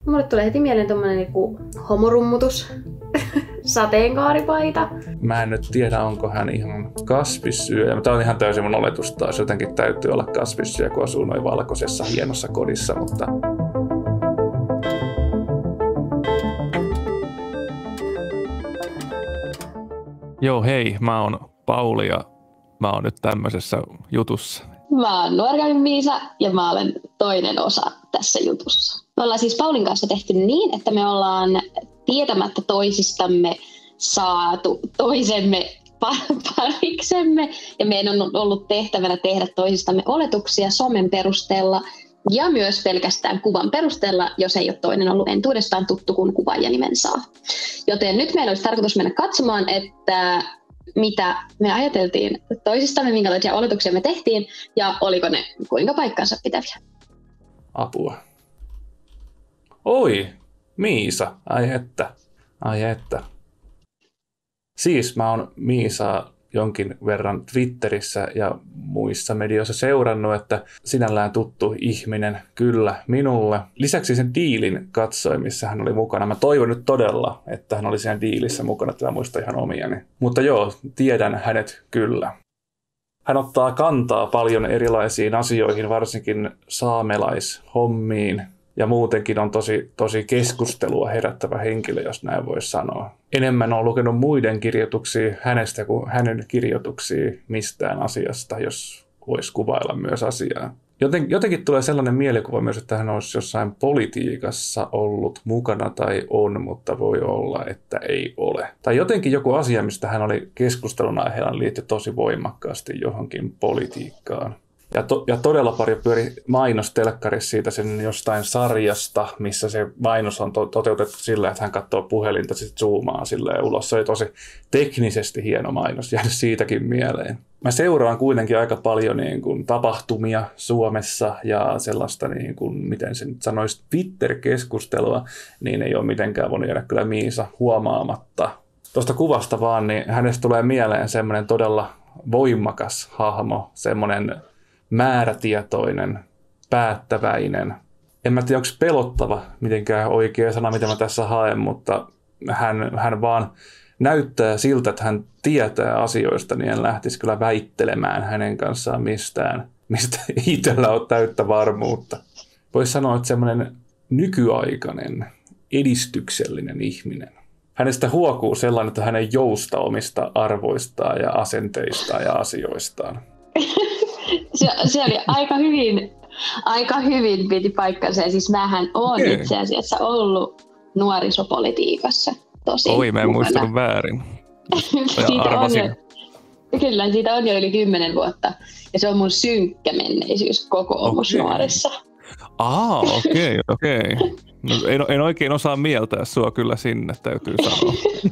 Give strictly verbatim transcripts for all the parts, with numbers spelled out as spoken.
Mulle tulee heti mieleen tommonen niinku homorummutus, sateenkaaripaita. Mä en nyt tiedä, onko hän ihan kasvissyöjä. Tämä on ihan täysin mun oletus taas. Jotenkin täytyy olla kasvissyöjä, kun asuu noin valkoisessa hienossa kodissa, mutta... Joo, hei, mä oon Pauli ja mä oon nyt tämmöisessä jutussa. Mä oon Nuorgaamin Miisa ja mä olen toinen osa tässä jutussa. Me ollaan siis Paulin kanssa tehty niin, että me ollaan tietämättä toisistamme saatu toisemme pariksemme. Ja meidän on ollut tehtävänä tehdä toisistamme oletuksia somen perusteella ja myös pelkästään kuvan perusteella, jos ei ole toinen ollut entuudestaan tuttu, kun kuvaaja nimen saa. Joten nyt meillä olisi tarkoitus mennä katsomaan, että mitä me ajateltiin toisistamme, minkälaisia oletuksia me tehtiin ja oliko ne kuinka paikkansa pitäviä. Apua. Oi, Miisa, ai että, ai että. Siis mä oon Miisaa jonkin verran Twitterissä ja muissa medioissa seurannut, että sinällään tuttu ihminen kyllä minulle. Lisäksi sen diilin katsoin, missä hän oli mukana. Mä toivon nyt todella, että hän oli siinä diilissä mukana, että mä muistan ihan omiani. Mutta joo, tiedän hänet kyllä. Hän ottaa kantaa paljon erilaisiin asioihin, varsinkin saamelaishommiin. Ja muutenkin on tosi, tosi keskustelua herättävä henkilö, jos näin voi sanoa. Enemmän on lukenut muiden kirjoituksia hänestä kuin hänen kirjoituksia mistään asiasta, jos voisi kuvailla myös asiaa. Joten, jotenkin tulee sellainen mielikuva myös, että hän olisi jossain politiikassa ollut mukana tai on, mutta voi olla, että ei ole. Tai jotenkin joku asia, mistä hän oli keskustelun aiheella, liittyi tosi voimakkaasti johonkin politiikkaan. Ja, to, ja todella paljon pyöri mainos telkkarissa siitä sen jostain sarjasta, missä se mainos on to, toteutettu sillä, että hän katsoo puhelinta ja sitten zoomaa silleen ulos. Se oli tosi teknisesti hieno mainos, jäänyt siitäkin mieleen. Mä seuraan kuitenkin aika paljon niin kuin tapahtumia Suomessa ja sellaista, niin kuin, miten se nyt sanoisi, Twitter-keskustelua, niin ei ole mitenkään voinut jäädä kyllä Miisa huomaamatta. Tuosta kuvasta vaan, niin hänestä tulee mieleen semmoinen todella voimakas hahmo, semmoinen määrätietoinen, päättäväinen. En mä tiedä, onko pelottava mitenkään oikea sana, mitä mä tässä haen, mutta hän, hän vaan näyttää siltä, että hän tietää asioista, niin en lähtisi kyllä väittelemään hänen kanssaan mistään, mistä itsellä on täyttä varmuutta. Voisi sanoa, että semmoinen nykyaikainen, edistyksellinen ihminen. Hänestä huokuu sellainen, että hän ei jousta omista arvoistaan ja asenteistaan ja asioistaan. Se, se oli aika hyvin, aika hyvin piti paikkansa. Ja siis mähän oon okay. itse asiassa ollut nuorisopolitiikassa tosi Oi, mä en mukana. Muistanut väärin. siitä on jo, kyllä, siitä on jo yli kymmenen vuotta. Ja se on mun synkkä menneisyys kokoomusnuorissa. Okay. Aa, okei, okay, okei. Okay. No, en, en oikein osaa mieltää sua kyllä sinne, täytyy sanoa.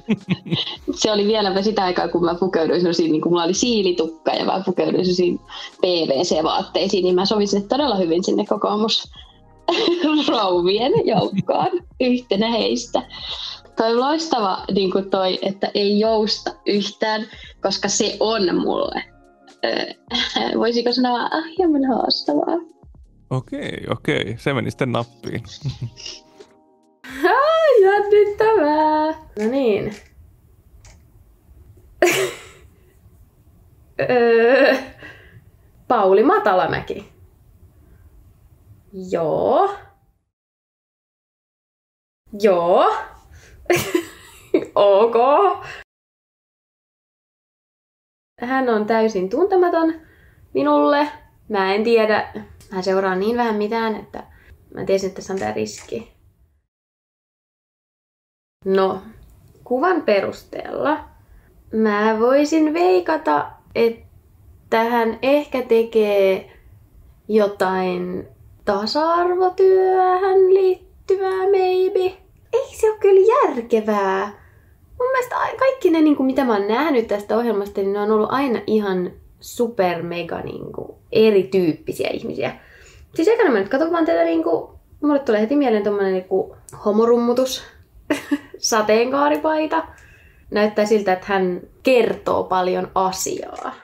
Se oli vieläpä sitä aikaa, kun mä pukeuduin sellaisiin, niin kun mulla oli siilitukka ja mä pukeuduin sellaisiin P V C-vaatteisiin, niin mä sovin sinne todella hyvin sinne kokoomusrouvien joukkoon yhtenä heistä. Toi loistava, niin kuin toi, että ei jousta yhtään, koska se on mulle, öö, voisiko sanoa, ah, hieman haastavaa. Okei, okei. Se meni sitten nappiin. Jännittävää. No niin. öö, Pauli Matalamäki. Joo. Joo. Ok. Hän on täysin tuntematon minulle. Mä en tiedä. Mä seuraan niin vähän mitään, että mä tiesin, että tässä on tää riski. No, kuvan perusteella mä voisin veikata, että hän ehkä tekee jotain tasa-arvotyöhön liittyvää maybe. Ei se ole kyllä järkevää. Mun mielestä kaikki ne, mitä mä oon nähnyt tästä ohjelmasta, niin ne on ollut aina ihan super mega niinku erityyppisiä ihmisiä. Siis ekana mä nyt katson vaan tätä niinku, mulle tulee heti mieleen tommonen niinku homorummutus, sateenkaaripaita. Näyttää siltä, että hän kertoo paljon asiaa.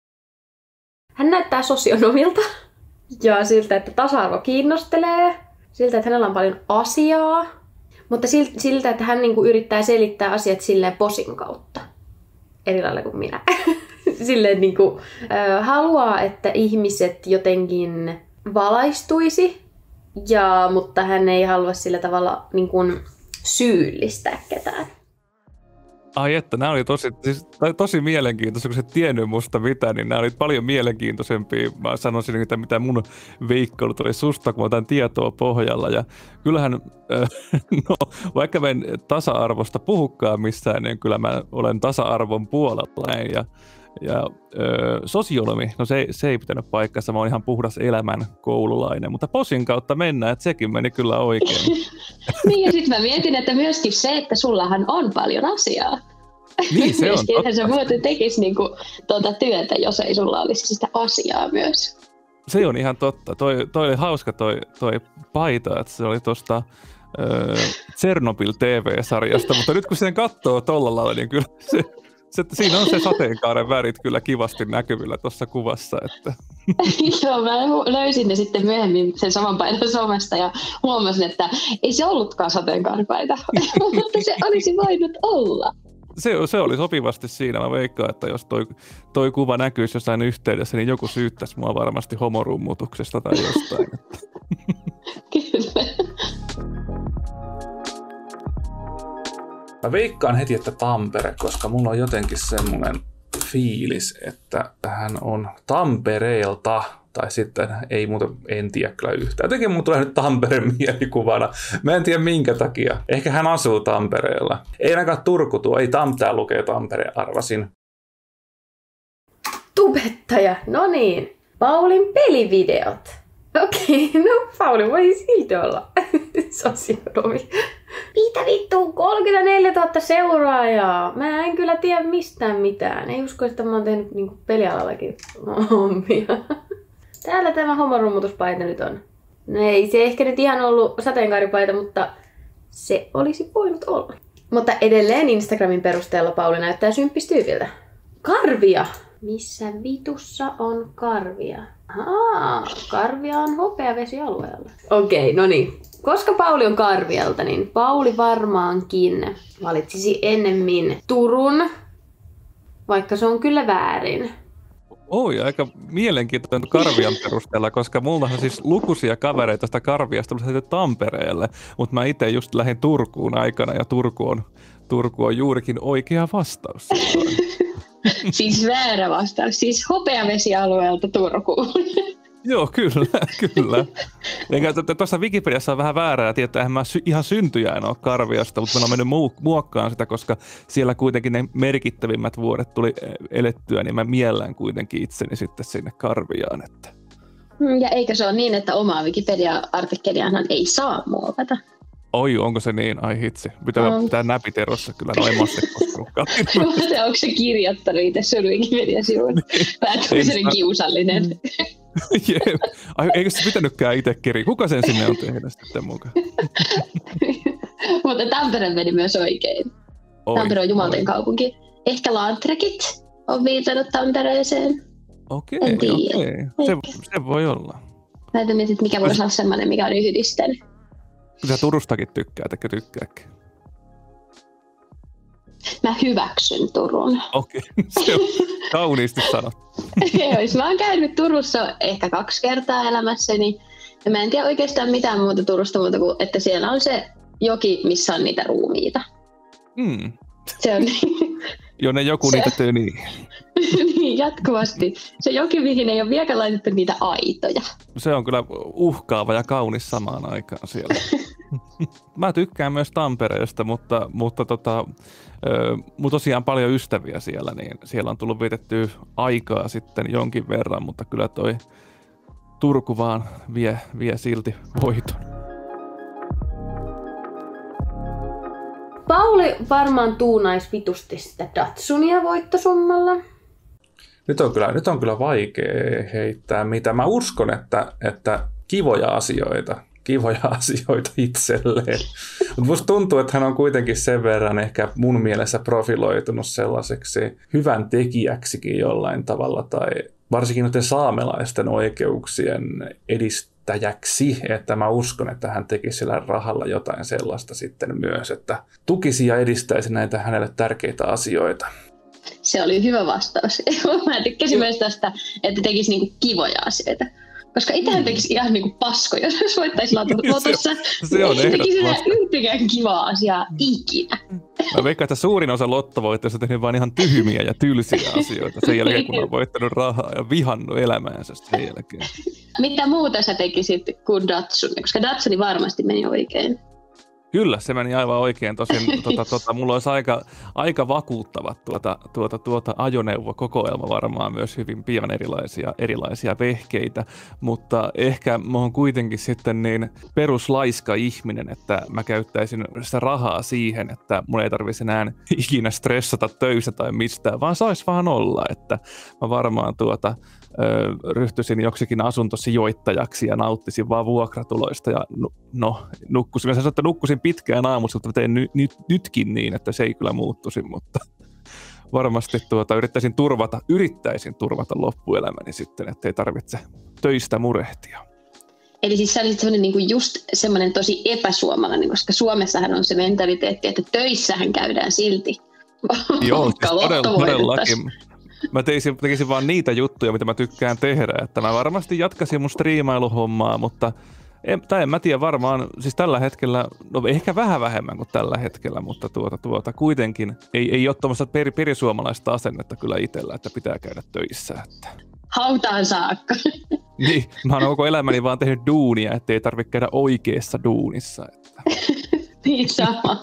Hän näyttää sosionomilta ja siltä, että tasa-arvo kiinnostelee. siltä, että hänellä on paljon asiaa, mutta siltä, että hän niinku yrittää selittää asiat silleen posin kautta. Eri lailla kuin minä. Silleen niinku, äh, haluaa, että ihmiset jotenkin valaistuisi, ja, mutta hän ei halua sillä tavalla niinku syyllistää ketään. Ai että, nämä oli tosi, siis, tosi mielenkiintoisia, kun sä et tiennyt musta mitään, niin nämä oli paljon mielenkiintoisempia. Mä sanoisin, että mitä mun veikkailut oli susta, kun mä otan tietoa pohjalla. Ja kyllähän, äh, no, vaikka mä en tasa-arvosta puhukaan missään, niin kyllä mä olen tasa-arvon puolella näin. Ja, ja ö, sosionomi, no se, se ei pitänyt paikkansa, mä oon ihan puhdas elämän koululainen, mutta posin kautta mennään, että sekin meni kyllä oikein. Niin ja sitten mä mietin, että myöskin se, että sullahan on paljon asiaa. Niin se on totta. Sä muuten tekisi niinku tuota työtä, jos ei sulla olisi sitä asiaa myös. Se on ihan totta. Toi, toi oli hauska toi, toi paita, että se oli tuosta Chernobyl T V-sarjasta, mutta nyt kun sen katsoo tolla lailla, niin kyllä se... Se, siinä on se sateenkaaren värit kyllä kivasti näkyvillä tuossa kuvassa. Että. Joo, mä löysin ne sitten myöhemmin sen saman paidan somesta ja huomasin, että ei se ollutkaan sateenkaaripaita, mutta se olisi voinut olla. Se, se oli sopivasti siinä. Mä veikkaan, että jos toi, toi kuva näkyisi jossain yhteydessä, niin joku syyttäisi mua varmasti homorummutuksesta tai jostain. Kyllä. Mä veikkaan heti, että Tampere, koska mulla on jotenkin semmoinen fiilis, että hän on Tampereelta, tai sitten ei muuten, en tiedä kyllä yhtään. Jotenkin mun tulee nyt Tampereen mielikuvana. Mä en tiedä minkä takia. Ehkä hän asuu Tampereella. Ei ainakaan Turku tuo, ei Tampere lukee Tampere, arvasin. Tubettaja, no niin. Paulin pelivideot. Okei, no Pauli voi silti olla sosionomi. Mitä vittu, kolmekymmentäneljätuhatta seuraajaa. Mä en kyllä tiedä mistään mitään. Ei usko, että mä oon tehnyt niinku pelialallakin hommia. Täällä tämä homorummutuspaita nyt on. No ei se ehkä nyt ihan ollut sateenkaaripaita, mutta se olisi voinut olla. Mutta edelleen Instagramin perusteella Pauli näyttää symppistyypiltä. Karvia! Missä vitussa on karvia? Aa, karvia on hopeavesialueella. Okei, no niin. Koska Pauli on Karvialta, niin Pauli varmaankin valitsisi ennemmin Turun, vaikka se on kyllä väärin. Oi, aika mielenkiintoinen Karvian perusteella, koska mulla on siis lukuisia kavereita tästä Karviasta tullut Tampereelle, mutta mä itse just lähdin Turkuun aikana ja Turku on, Turku on juurikin oikea vastaus. Siis väärä vastaus, siis hopeavesialueelta Turkuun. Joo, kyllä, kyllä. Tuossa Wikipediassa on vähän väärää tietoa, eihän mä sy- ihan syntyjään ole Karviasta, mutta mä oon mennyt mu- muokkaan sitä, koska siellä kuitenkin ne merkittävimmät vuodet tuli elettyä, niin mä miellän kuitenkin itseni sitten sinne Karviaan. Että. Ja eikö se ole niin, että omaa Wikipedia-artikkeliahan ei saa muokata? Oi, onko se niin? Ai hitsi. Pitää, um. pitää näpit erossa kyllä, no en mä ole koskaan. Onko se kirjoittanut itse sun Wikipedia-sivuun? Päätkö se kiusallinen? Jep. Ai, eikö se pitänytkään itse kirjaa? Kuka sen sinne on tehnyt sitten mukaan? Mutta Tampere meni myös oikein. Oi, Tampere on jumalten oi. kaupunki. Ehkä Landträkit on viitannut Tampereeseen. Okei, okei. Se, se voi olla. Mä en tiedä, mikä voisi olla sellainen, mikä on yhdistänyt. Sä Turustakin tykkää, etkä tykkääkin? Mä hyväksyn Turun. Okei, se on kauniisti sanottu. Mä oon käynyt Turussa ehkä kaksi kertaa elämässäni. Ja mä en tiedä oikeastaan mitään muuta Turusta muuta kuin, että siellä on se joki, missä on niitä ruumiita. Mm. Se on Jonne joku se, niitä tönii. Niin, jatkuvasti. Se joki, mihin ei ole vieläkään laitettu niitä aitoja. Se on kyllä uhkaava ja kaunis samaan aikaan siellä. Mä tykkään myös Tampereesta, mutta, mutta tota, mulla tosiaan paljon ystäviä siellä, niin siellä on tullut vietettyä aikaa sitten jonkin verran, mutta kyllä toi Turku vaan vie, vie silti voiton. Pauli varmaan tuunaisi vitusti sitä Datsunia voittosummalla. Nyt on kyllä, nyt on kyllä vaikea heittää mitä. Mä uskon, että, että kivoja asioita, kivoja asioita itselleen. Mutta musta tuntuu, että hän on kuitenkin sen verran ehkä mun mielessä profiloitunut sellaiseksi hyvän tekijäksikin jollain tavalla. Tai varsinkin noiden saamelaisten oikeuksien edistämiseksi. yrittäjäksi, että mä uskon, että hän tekisi sillä rahalla jotain sellaista sitten myös, että tukisi ja edistäisi näitä hänelle tärkeitä asioita. Se oli hyvä vastaus. Mä tykkäsin myös tästä, että tekisi niinku kivoja asioita. Koska itsehän tekisi ihan niinku paskoja, jos voittaisi lotossa. Se, se on ei tekisi ehdottomasti. yhtäkään kivaa asiaa ikinä. Mä veikkaan, että suurin osa lottovoittajista on tehnyt vain ihan tyhmiä ja tylsiä asioita sen jälkeen, kun on voittanut rahaa ja vihannut elämäänsä sen jälkeen. Mitä muuta sä tekisit kuin Datsuni? Koska Datsuni varmasti meni oikein. Kyllä, se meni aivan oikein. Tosin tota, tota, mulla olisi aika, aika vakuuttavat tuota, tuota, tuota ajoneuvokokoelma varmaan myös hyvin pian erilaisia, erilaisia vehkeitä, mutta ehkä mä oon kuitenkin sitten niin peruslaiska ihminen, että mä käyttäisin sitä rahaa siihen, että mun ei tarvitsisi enää ikinä stressata töissä tai mistään, vaan saisi vaan olla, että mä varmaan tuota ryhtyisin joksikin asuntosijoittajaksi ja nauttisin vaan vuokratuloista ja no, no nukkusin. Mä sanoin, että nukkusin pitkään aamussa, mutta tein ny, ny, nytkin niin, että se ei kyllä muuttuisi, mutta varmasti tuota, yrittäisin turvata, yrittäisin turvata loppuelämäni sitten, ettei tarvitse töistä murehtia. Eli siis sä olisit semmoinen niinku just semmoinen tosi epäsuomalainen, koska Suomessahan on se mentaliteetti, että töissähän käydään silti. Joo, siis todella, todellakin. Mä teisin, tekisin vaan niitä juttuja, mitä mä tykkään tehdä, että mä varmasti jatkaisin mun striimailuhommaa, mutta en, tai en mä tiedä varmaan, siis tällä hetkellä, no ehkä vähän vähemmän kuin tällä hetkellä, mutta tuota, tuota kuitenkin ei, ei ole tuommoista per, perisuomalaista asennetta kyllä itsellä, että pitää käydä töissä. Että. Hautaan saakka. Niin, mä oon koko elämäni vaan tehnyt duunia, ettei tarvitse käydä oikeassa duunissa. Että. Niin sama.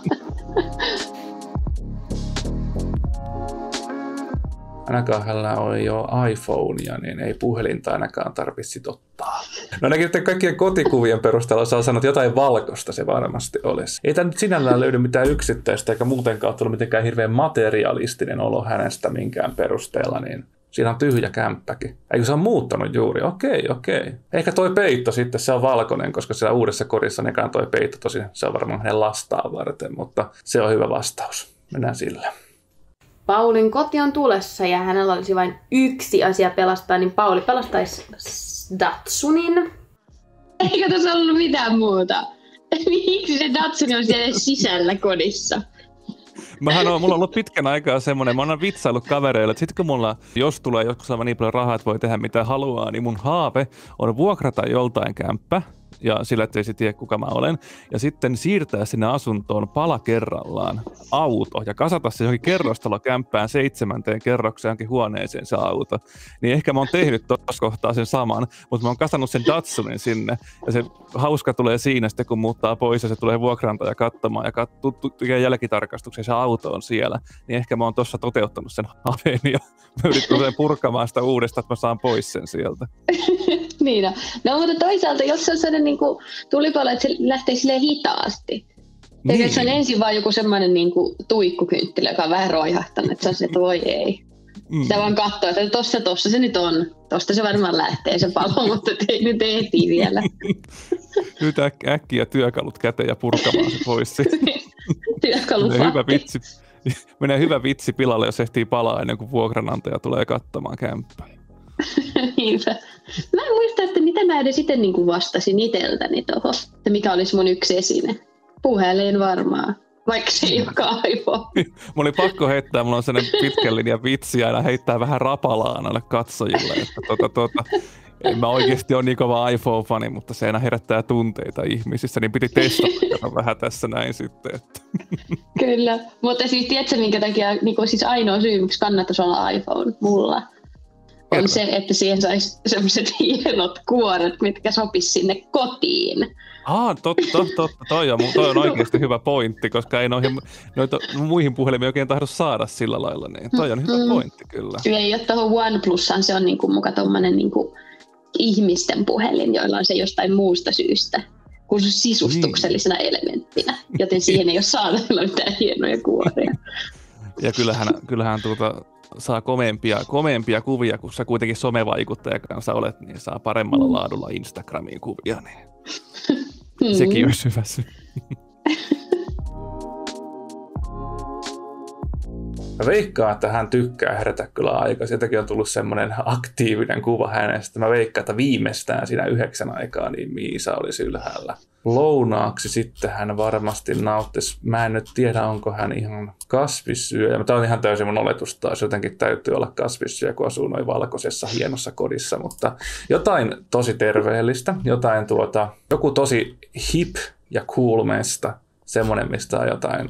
Ainakaan hänellä on jo iPhonea, niin ei puhelinta ainakaan tarvitse ottaa. No ainakin kaikkien kotikuvien perusteella saa sanoa, että jotain valkoista se varmasti olisi. Ei tämä nyt sinällään löydy mitään yksittäistä, eikä muutenkaan tullut mitenkään hirveän materialistinen olo hänestä minkään perusteella, niin siinä on tyhjä kämppäkin. Eikö se on muuttanut juuri? Okei, okei. Ehkä toi peitto sitten, se on valkoinen, koska siellä uudessa kodissa nekaan toi peitto tosi, se on varmaan hänen lastaan varten, mutta se on hyvä vastaus. Mennään sillä. Paulin koti on tulessa ja hänellä olisi vain yksi asia pelastaa, niin Pauli pelastaisi Datsunin. Eikö tässä ollut mitään muuta? Miksi se Datsuni on siellä sisällä kodissa? Mähän on, mulla on ollut pitkän aikaa semmoinen, mä oon vitsaillut kavereille, että sit kun mulla, jos tulee joskus aivan niin paljon rahaa, että voi tehdä mitä haluaa, niin mun haave on vuokrata joltain kämppä, ja sillä ettei se tiedä kuka mä olen, ja sitten siirtää sinne asuntoon pala kerrallaan auto, ja kasata se johonkin kerrostalokämppään seitsemänteen kerrokseen johonkin huoneeseen se auto. Niin ehkä mä oon tehnyt tuossa kohtaa sen saman, mutta mä oon kasannut sen Datsunin sinne, ja se hauska tulee siinä sitten, kun muuttaa pois, ja se tulee vuokrantaja katsomaan, ja tekee jälkitarkastuksen, se auto on siellä, niin ehkä mä oon tuossa toteuttanut sen haveen, ja mä yritän purkamaan sitä uudestaan, että mä saan pois sen sieltä. Niin on. No mutta toisaalta, jos se on sellainen niin kuin tulipalo, että se lähtee silleen hitaasti. Niin. Eikä se on ensin vaan joku semmoinen niin kuin tuikkukynttilä, joka on vähän roihahtanut, että se on se, että voi ei. Mm. Sitä vaan katsoo, että tossa, tossa se nyt on. Tosta se varmaan lähtee se palo, mutta te, nyt ehtii vielä. Nyt äk- äkkiä työkalut käteen ja purkamaan se pois. Työkalut menee hyvä vitsi, menee hyvä vitsi pilalle, jos ehtii palaa ennen kuin vuokranantaja tulee katsomaan kämppää. Niinpä. Mä en muista, että mitä mä edes sitten niin vastasin itseltäni tuohon, että mikä olisi mun yksi esine. Puhelin varmaan, vaikka se ei olekaan iPhone. Mulla oli pakko heittää, mulla on sellainen pitkän linjan vitsi aina heittää vähän rapalaa noille katsojille, että tuota, tuota, en mä oikeasti ole niin kova iPhone-fani, mutta se aina herättää tunteita ihmisissä, niin piti testata vähän tässä näin sitten. Että. Kyllä, mutta siis tiedätkö minkä takia niin siis ainoa syy, miksi kannattaisi olla iPhone mulla? On Kerro. Se, että siihen saisi sellaiset hienot kuoret, mitkä sopisi sinne kotiin. Ah, totta, totta. Toi on, toi on oikeasti hyvä pointti, koska ei noihin, noita muihin puhelimiin oikein tahdo saada sillä lailla. Niin toi on hyvä pointti kyllä. Ei ole tuohon OnePlusaan, se on niinku muka tommonen niinku ihmisten puhelin, joilla on se jostain muusta syystä kuin sisustuksellisena niin. elementtinä. Joten siihen ei ole saatavilla mitään hienoja kuoria. Ja kyllähän, kyllähän tuota... saa komeampia, komeampia kuvia, kun sä kuitenkin somevaikuttaja kanssa olet, niin saa paremmalla laadulla Instagramiin kuvia, niin mm. sekin olisi hyvä syy. Mä veikkaan, että hän tykkää herätä kyllä aikaa. Sieltäkin on tullut semmoinen aktiivinen kuva hänestä. Mä veikkaan, että viimeistään siinä yhdeksän aikaa niin Miisa olisi ylhäällä. Lounaaksi sitten hän varmasti nauttisi. Mä en nyt tiedä, onko hän ihan kasvissyöjä. Tämä on ihan täysin mun oletus taas. Jotenkin täytyy olla kasvissyöjä, kun asuu noin valkoisessa hienossa kodissa. Mutta jotain tosi terveellistä. Jotain tuota, joku tosi hip ja cool mesta. Semmoinen, mistä on jotain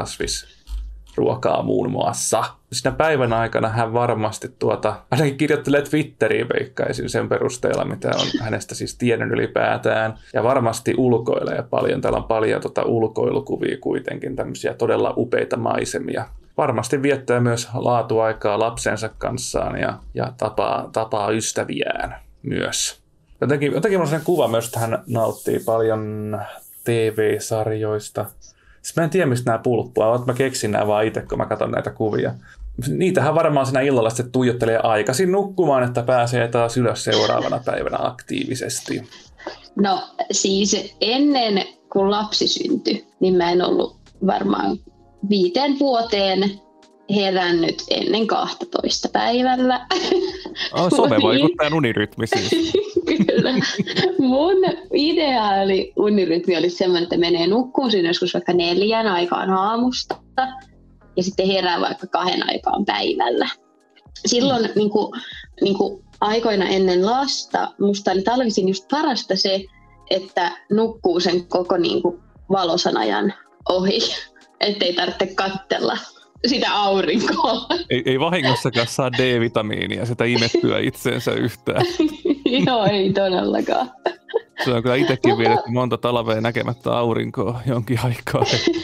kasvisruokaa muun muassa. Siinä päivän aikana hän varmasti tuota, ainakin kirjoittelee Twitteriin veikkaisin sen perusteella, mitä on hänestä siis tiennyt ylipäätään. Ja varmasti ulkoilee paljon. Täällä on paljon tuota ulkoilukuvia kuitenkin, tämmöisiä todella upeita maisemia. Varmasti viettää myös laatuaikaa lapsensa kanssaan ja, ja tapaa, tapaa ystäviään myös. Jotenkin, jotenkin on sellainen kuva myös, että hän nauttii paljon T V-sarjoista. Siis mä en tiedä, mistä nämä pulppua. Mä keksin nämä vaan itse, kun mä katson näitä kuvia. Niitähän varmaan siinä illalla sitten tuijottelee aikaisin nukkumaan, että pääsee taas ylös seuraavana päivänä aktiivisesti. No siis ennen kuin lapsi syntyi, niin mä en ollut varmaan viiteen vuoteen herännyt ennen kahtatoista päivällä. Oh, somevaikuttajan unirytmi siis. Kyllä. Mun ideaali unirytmi olisi sellainen, että menee nukkuun siinä joskus vaikka neljän aikaan aamusta ja sitten herää vaikka kahden aikaan päivällä. Silloin mm. niin kuin, niin kuin aikoina ennen lasta musta oli talvisin just parasta se, että nukkuu sen koko niin kuin valosan ajan ohi, ettei tarvitse katsella sitä aurinkoa. Ei, ei vahingossakaan saa D-vitamiinia sitä imettyä itseensä yhtään. Joo, ei todellakaan. Se on kyllä itsekin vietetty monta talvea näkemättä aurinkoa jonkin aikaa.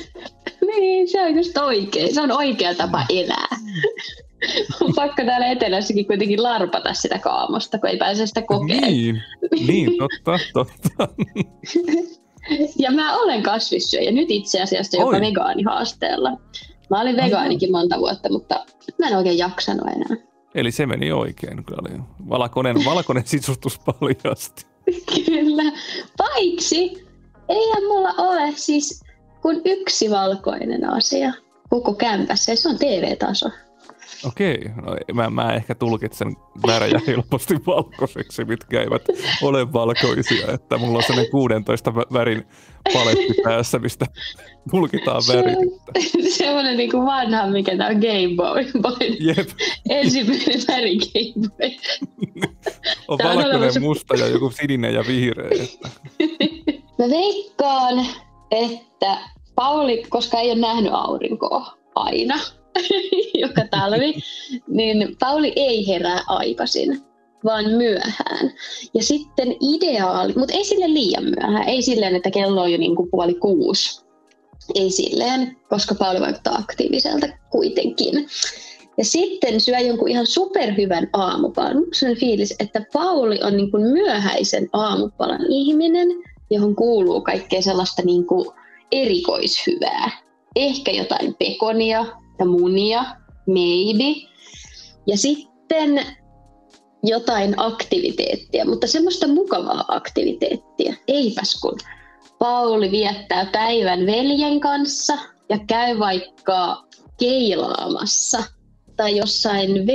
Niin, se on just oikein. Se on oikea tapa elää. On pakko täällä etelässäkin kuitenkin larpata sitä kaamosta, kun ei pääse sitä kokemaan. Niin, niin totta, totta. Ja mä olen kasvissyöjä nyt itse asiassa jopa vegaanihaasteella. Mä olin vegaanikin monta vuotta, mutta mä en oikein jaksanut enää. Eli se meni oikein. Kyllä oli valkoinen, valkoinen sisustus paljasti. Kyllä. Paitsi eihän mulla ole siis kuin yksi valkoinen asia koko kämpässä ja se on T V-taso. Okei, no mä, mä ehkä tulkitsen värejä helposti valkoiseksi, mitkä eivät ole valkoisia, että mulla on sellainen kuudentoista värin paletti päässä, mistä tulkitaan värit. Semmoinen niin kuin vanha, mikä tää on Game Boy. Jep. Ensimmäinen väri Game Boy. On valkoinen, musta ja joku sininen ja vihreä. Että. Mä veikkaan, että Pauli, koska ei ole nähnyt aurinkoa aina, joka talvi, niin Pauli ei herää aikaisin, vaan myöhään. Ja sitten ideaali, mutta ei sille liian myöhään, ei silleen, että kello on jo niin kuin puoli kuusi. Ei silleen, koska Pauli vaikuttaa aktiiviselta kuitenkin. Ja sitten syö jonkun ihan superhyvän aamupalan. Musta on fiilis, että Pauli on niin kuin myöhäisen aamupalan ihminen, johon kuuluu kaikkea sellaista niin kuin erikoishyvää. Ehkä jotain pekonia ja munia, maybe. Ja sitten jotain aktiviteettia, mutta semmoista mukavaa aktiviteettia. Eipäs kun Pauli viettää päivän veljen kanssa ja käy vaikka keilaamassa tai jossain V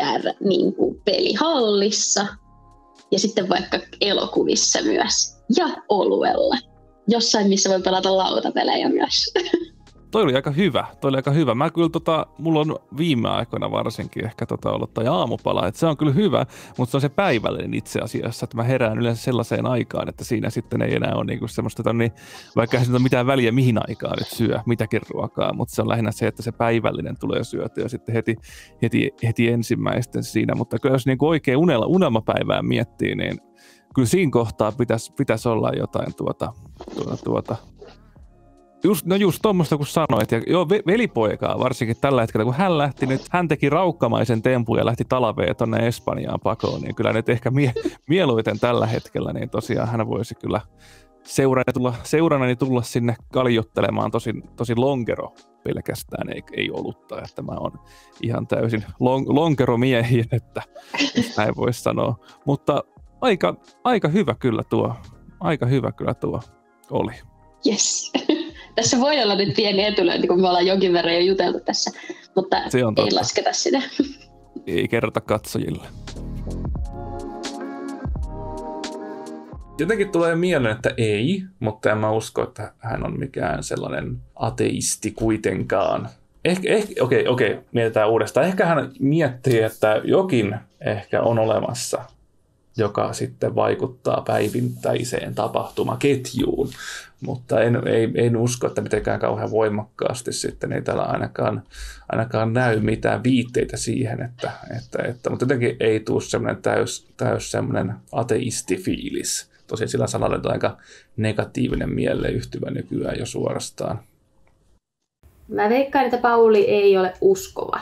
R-pelihallissa ja sitten vaikka elokuvissa myös ja oluella. Jossain, missä voi pelata lautapelejä myös. Toi oli aika hyvä, toi oli aika hyvä. Mä kyllä tota, mulla on viime aikoina varsinkin ehkä tota ollut toi aamupala, että se on kyllä hyvä, mutta se on se päivällinen itse asiassa, että mä herään yleensä sellaiseen aikaan, että siinä sitten ei enää ole niinku semmoista, niin, vaikka ei ole mitään väliä mihin aikaan nyt syö, mitäkin ruokaa, mutta se on lähinnä se, että se päivällinen tulee syötyä ja sitten heti, heti, heti ensimmäisten siinä, mutta kyllä jos niinku oikein unella, unelmapäivää miettii, niin kyllä siinä kohtaa pitäisi, pitäisi olla jotain tuota, tuota, tuota Just, no just tuommoista kun sanoit, ja joo, velipoikaa varsinkin tällä hetkellä, kun hän lähti nyt, hän teki raukkamaisen tempun ja lähti talveen tonne Espanjaan pakoon, niin kyllä nyt ehkä mie, mieluiten tällä hetkellä, niin tosiaan hän voisi kyllä seurana tulla, seurana tulla sinne kaljottelemaan tosi, tosi lonkero pelkästään, ei, ei olutta, että mä oon ihan täysin lon, lonkeromiehiä, että näin voisi sanoa, mutta aika, aika hyvä kyllä tuo, aika hyvä kyllä tuo oli. Yes. Tässä voi olla nyt pieni etulyönti, kun me ollaan jonkin verran jo juteltu tässä mutta Se on ei totta. lasketa sitä. Ei kerrota katsojille. Jotenkin tulee mieleen, että ei, mutta en mä usko, että hän on mikään sellainen ateisti kuitenkaan. Ehkä, ehkä, okei, okei, mietitään uudestaan. Ehkä hän miettii, että jokin ehkä on olemassa, joka sitten vaikuttaa päivittäiseen tapahtumaketjuun. Mutta en, ei, en usko, että mitenkään kauhean voimakkaasti sitten ei täällä ainakaan, ainakaan näy mitään viitteitä siihen, että, että, että mutta jotenkin ei tule semmoinen täys, täys semmoinen ateistifiilis. Tosin sillä sanalla on aika negatiivinen mieleen yhtyvä nykyään jo suorastaan. Mä veikkaan, että Pauli ei ole uskova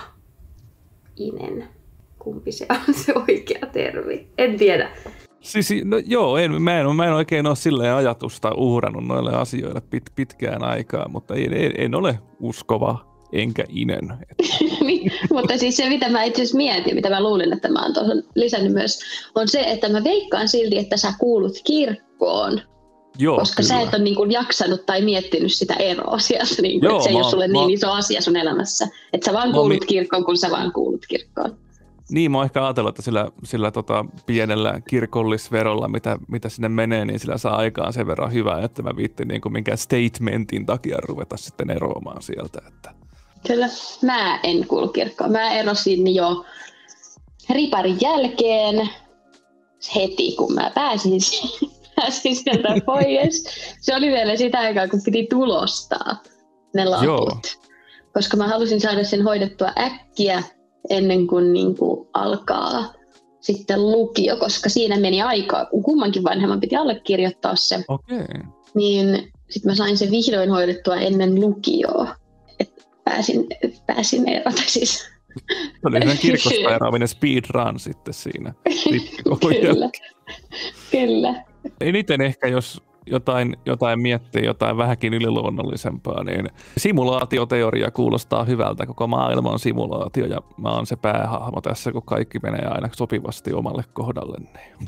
inen. Kumpi se on se oikea termi? En tiedä. Siis, no joo, en, mä, en, mä en oikein ole silleen ajatusta uhrannut noille asioille pit, pitkään aikaa, mutta en, en, en ole uskova enkä inen. Niin, mutta siis se, mitä mä itse asiassa mietin, mitä mä luulin, että mä oon tuohon lisännyt myös, on se, että mä veikkaan silti, että sä kuulut kirkkoon. Joo, koska kyllä. sä et ole niin kuin jaksanut tai miettinyt sitä eroa sieltä, niin kuin, Joo, että se ei mä, ole sulle mä, niin iso asia sun elämässä. Että sä vaan mä, kuulut mi- kirkkoon, kun sä vaan kuulut kirkkoon. Niin, mä oon ehkä ajatellut, että sillä, sillä tota pienellä kirkollisverolla, mitä, mitä sinne menee, niin sillä saa aikaan sen verran hyvää, että mä viittin niin kuin minkään statementin takia ruveta sitten eroamaan sieltä. Että. Kyllä, mä en kuulu kirkkoon. Mä erosin jo riparin jälkeen heti, kun mä pääsin, pääsin sieltä pois. Se oli vielä sitä aikaa, kun piti tulostaa ne laput. Joo. Koska mä halusin saada sen hoidettua äkkiä ennen kuin, niin kuin alkaa sitten lukio, koska siinä meni aikaa, kun kummankin vanhemman piti allekirjoittaa se. Okei. Niin sitten mä sain sen vihdoin hoidettua ennen lukioa. Et pääsin, pääsin erota siis. Se oli sen kirkosta eroaminen speedrun sitten siinä. Kyllä, kyllä. Eniten ehkä, jos jotain, jotain miettii, jotain vähänkin yliluonnollisempaa, niin simulaatioteoria kuulostaa hyvältä. Koko maailma on simulaatio ja mä oon se päähahmo tässä, kun kaikki menee aina sopivasti omalle kohdalle. Niin.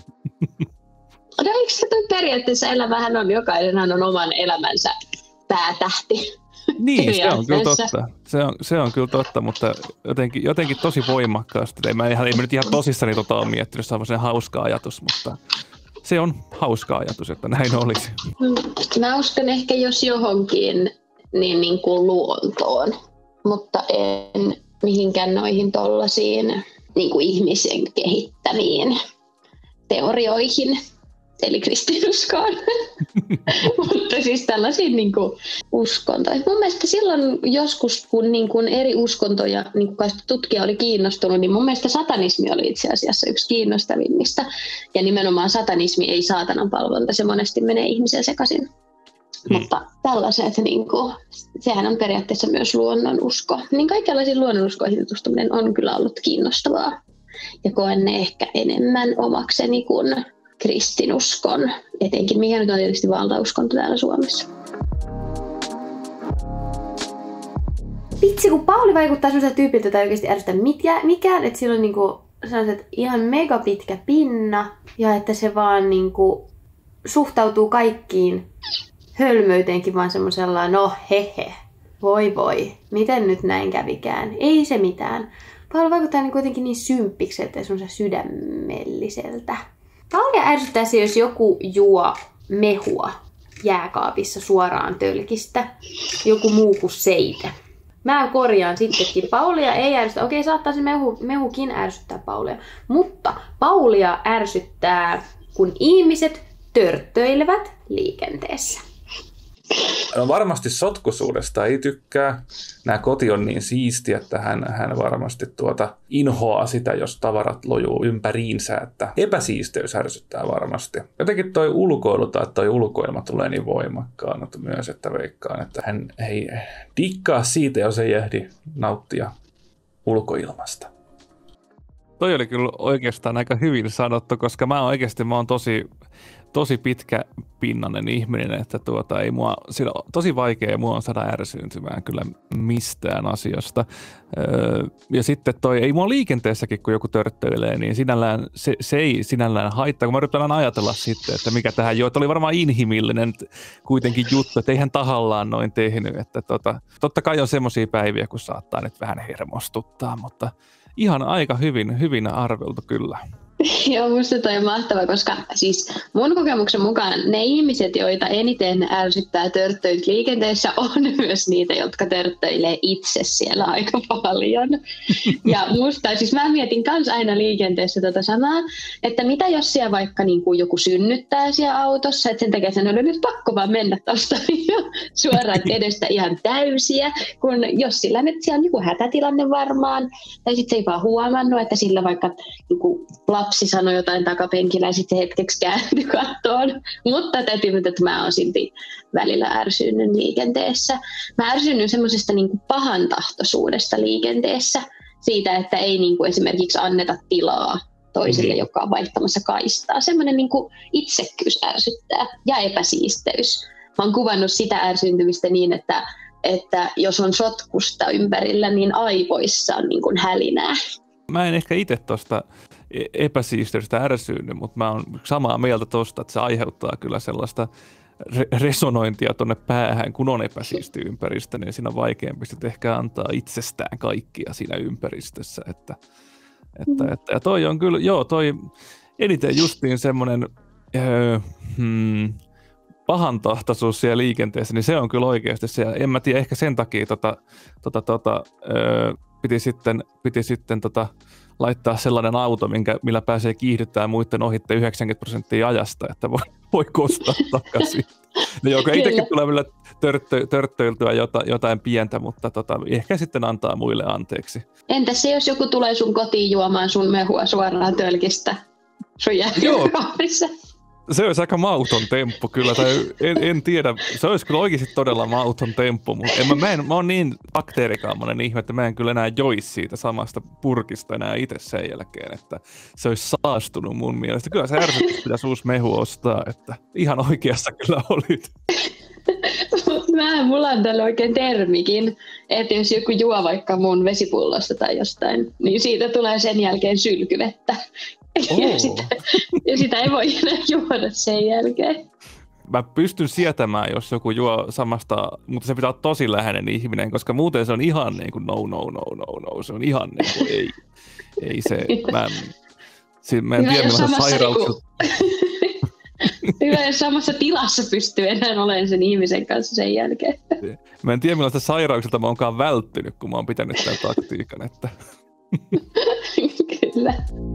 No eikö se periaatteessa elämähän on, jokainenhan on oman elämänsä päätähti. Niin, se on kyllä totta. Se on, se on kyllä totta, mutta jotenkin, jotenkin tosi voimakkaasti. Ei mä, ei mä nyt ihan tosissani tota ole miettinyt, se on se hauska ajatus, mutta se on hauska ajatus, että näin olisi. Mä uskon ehkä jos johonkin, niin, niin kuin luontoon, mutta en mihinkään noihin tollaisiin niin kuin ihmisen kehittämiin teorioihin, eli kristinuskoon. Mutta siis tällaisiin niin kuin uskontoihin. Mun mielestä silloin joskus, kun niin kuin eri uskontoja niin kuin tutkija oli kiinnostunut, niin mun mielestä satanismi oli itse asiassa yksi kiinnostavimmista. Ja nimenomaan satanismi ei saatanan palvonta, se monesti menee ihmisen sekaisin. Hmm. Mutta tällaiset, niin kuin, sehän on periaatteessa myös luonnonusko. Niin kaikenlaisiin luonnonuskoihin tutustuminen on kyllä ollut kiinnostavaa. Ja koen ne ehkä enemmän omakseni kuin kristinuskon, etenkin mikä nyt on tietysti valtauskonto täällä Suomessa. Vitsi, kun Pauli vaikuttaa sellaiselta tyypiltä, jota ei oikeasti ärsytä mikään, että sillä on niinku sellaiset ihan mega pitkä pinna ja että se vaan niinku suhtautuu kaikkiin hölmöyteenkin vaan semmosella, no hehe, voi voi, miten nyt näin kävikään, ei se mitään. Pauli vaikuttaa niin kuitenkin niin symppikseltä ja semmoisen sydämelliseltä. Paulia ärsyttää se, jos joku juo mehua jääkaapissa suoraan tölkistä, joku muu kuin seite. Mä korjaan sittenkin. Paulia ei ärsytä. Okei, saattaa se mehu, mehukin ärsyttää Paulia. Mutta Paulia ärsyttää, kun ihmiset törttöilevät liikenteessä. No varmasti sotkuisuudesta ei tykkää. Nämä koti on niin siisti, että hän, hän varmasti tuota inhoaa sitä, jos tavarat lojuu ympäriinsä, että epäsiisteys ärsyttää varmasti. Jotenkin toi ulkoilu tai toi ulkoilma tulee niin voimakkaana myös, että veikkaan, että hän ei dikkaa siitä, jos ei ehdi nauttia ulkoilmasta. Toi oli kyllä oikeastaan aika hyvin sanottu, koska mä oikeasti mä oon tosi, tosi pitkäpinnainen ihminen, että tuota, ei mua, sillä on tosi vaikea mua on saada ärsyyntymään kyllä mistään asiasta. Öö, ja sitten toi, ei mua liikenteessäkin, kun joku törttöilee, niin sinällään, se, se ei sinällään haittaa, kun mä yritän ajatella sitten, että mikä tähän jo, että oli varmaan inhimillinen kuitenkin juttu, että eihän tahallaan noin tehnyt, että tota, totta kai on semmoisia päiviä, kun saattaa nyt vähän hermostuttaa, mutta ihan aika hyvin, hyvin arveltu kyllä. Joo, musta toi on mahtava, koska siis mun kokemuksen mukaan ne ihmiset, joita eniten ärsyttää törttöilyt liikenteessä, on myös niitä, jotka törttöilee itse siellä aika paljon. Ja musta, siis mä mietin kans aina liikenteessä tota samaa, että mitä jos siellä vaikka niin kuin joku synnyttää siellä autossa, että sen takia sen on nyt pakko vaan mennä tosta suoraan edestä ihan täysiä, kun jos sillä nyt siellä on joku hätätilanne varmaan, tai sitten se ei vaan huomannut, että sillä vaikka joku lapsi sanoi jotain takapenkillä ja sitten hetkeksi kääntyi kattoon. Mutta täytyy nyt, että mä oon silti välillä ärsynyt liikenteessä. Mä ärsynnyt semmoisesta niinku pahantahtoisuudesta liikenteessä. Siitä, että ei niinku esimerkiksi anneta tilaa toiselle, mm. joka on vaihtamassa kaistaa. Semmoinen niinku itsekkyys ärsyttää ja epäsiisteys. Mä oon kuvannut sitä ärsyntymistä niin, että, että jos on sotkusta ympärillä, niin aivoissa on niinku hälinää. Mä en ehkä itse tuosta epäsiisteydestä ärsynyt, mutta mä oon samaa mieltä tuosta, että se aiheuttaa kyllä sellaista re- resonointia tuonne päähän, kun on epäsiisti ympäristö, niin siinä on vaikeampi sitten ehkä antaa itsestään kaikkia siinä ympäristössä. Että, että, mm. että, ja toi on kyllä, joo, toi eniten justiin semmoinen öö, hmm, pahantahtoisuus siellä liikenteessä, niin se on kyllä oikeasti siellä. En mä tiedä, ehkä sen takia tota, tota, tota, öö, piti sitten, piti sitten tota, laittaa sellainen auto, minkä, millä pääsee kiihdyttämään muiden ohitte yhdeksänkymmentä prosenttia ajasta, että voi, voi kostaa takaisin. No joka itsekin tulee vielä törttö, törttöiltyä jotain, jotain pientä, mutta tota, ehkä sitten antaa muille anteeksi. Entäs se, jos joku tulee sun kotiin juomaan sun mehua suoraan tölkistä sun jääkaapissa? Se olisi aika mauton temppu kyllä, tai en, en tiedä, se olisi kyllä oikeasti todella mauton temppu, mutta en, mä, mä, en, mä oon niin bakteerikaamainen ihme, että mä en kyllä enää joisi siitä samasta purkista enää itse sen jälkeen, että se olisi saastunut mun mielestä. Kyllä se ärsytys pitäisi uusi mehu ostaa, että ihan oikeassa kyllä olit. Mä, mulla on tällä oikein termikin, että jos joku juo vaikka mun vesipullosta tai jostain, niin siitä tulee sen jälkeen sylkyvettä. Oh. Ja, sitä, ja sitä ei voi enää juoda sen jälkeen. Mä pystyn sietämään, jos joku juo samasta, mutta se pitää olla tosi läheinen ihminen, koska muuten se on ihan niin kuin no, no, no, no, no. Se on ihan niin kuin ei, ei se, mä en, si, mä en tiedä millaisen sairaukset. Hyvä, jos samassa tilassa pystyy enää olemaan sen ihmisen kanssa sen jälkeen. Mä en tiedä millaista sairauksilta mä oonkaan välttynyt, kun mä oon pitänyt tämän taktiikan. Että. Kyllä.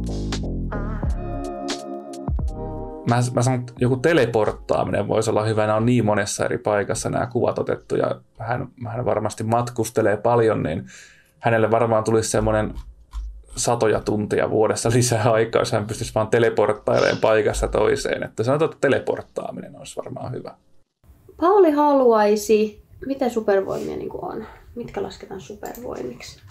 Mä, mä sanon, että joku teleporttaaminen voisi olla hyvä. Nämä on niin monessa eri paikassa nämä kuvat otettu ja hän, hän varmasti matkustelee paljon, niin hänelle varmaan tulisi semmoinen satoja tuntia vuodessa lisää aikaa, jos hän pystyisi vaan teleporttailemaan paikasta toiseen. Että sanotaan, että teleporttaaminen olisi varmaan hyvä. Pauli haluaisi, mitä supervoimia niin kuin on? Mitkä lasketaan supervoimiksi?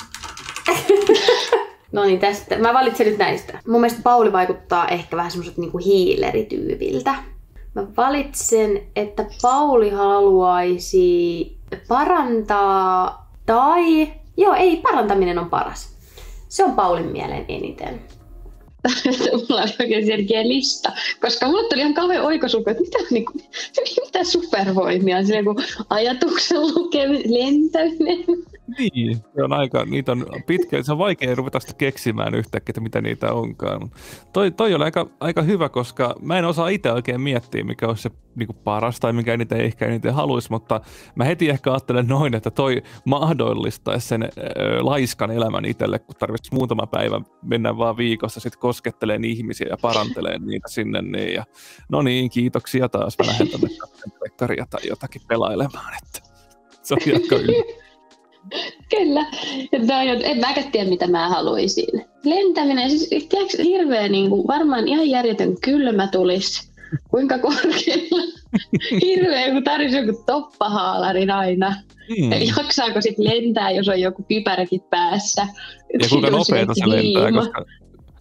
No niin, tästä. Mä valitsen nyt näistä. Mun mielestä Pauli vaikuttaa ehkä vähän semmoiselta niinku hiilerityypiltä. Mä valitsen, että Pauli haluaisi parantaa tai... Joo, ei, parantaminen on paras. Se on Paulin mieleen eniten. Mulla oli oikein selkeä lista, koska mulle tuli ihan kauhean oikosulku, että mitä, niin kuin, mitä supervoimia, silleen kuin ajatuksen lukeminen, lentäminen. Niin, se on aika, niitä on pitkä, se on vaikea ruveta sitä keksimään yhtäkkiä, että mitä niitä onkaan. Toi, toi on aika, aika hyvä, koska mä en osaa itse oikein miettiä, mikä olisi se niin kuin paras tai mikä eniten ehkä eniten haluaisi, mutta mä heti ehkä ajattelen noin, että toi mahdollistaisi sen äh, laiskan elämän itselle, kun tarvitsisi muutama päivä mennä vaan viikossa sitten koskettelemaan ihmisiä ja parantelee niitä sinne. Niin, ja, no niin, kiitoksia taas, mä lähden tänne kakkaria tai jotakin pelailemaan, että se on aika hyvä. Kyllä. En mäkään tiedä, mitä mä haluaisin. Lentäminen, siis tiedätkö, hirveä, niin kuin, varmaan ihan järjetön kylmä tulisi. Kuinka korkealla? Hirveä, kun tarvitsisi joku toppahaalarin aina. Hmm. Jaksaako sitten lentää, jos on joku kypäräkin päässä? Ja kuinka nopeeta se lentää, koska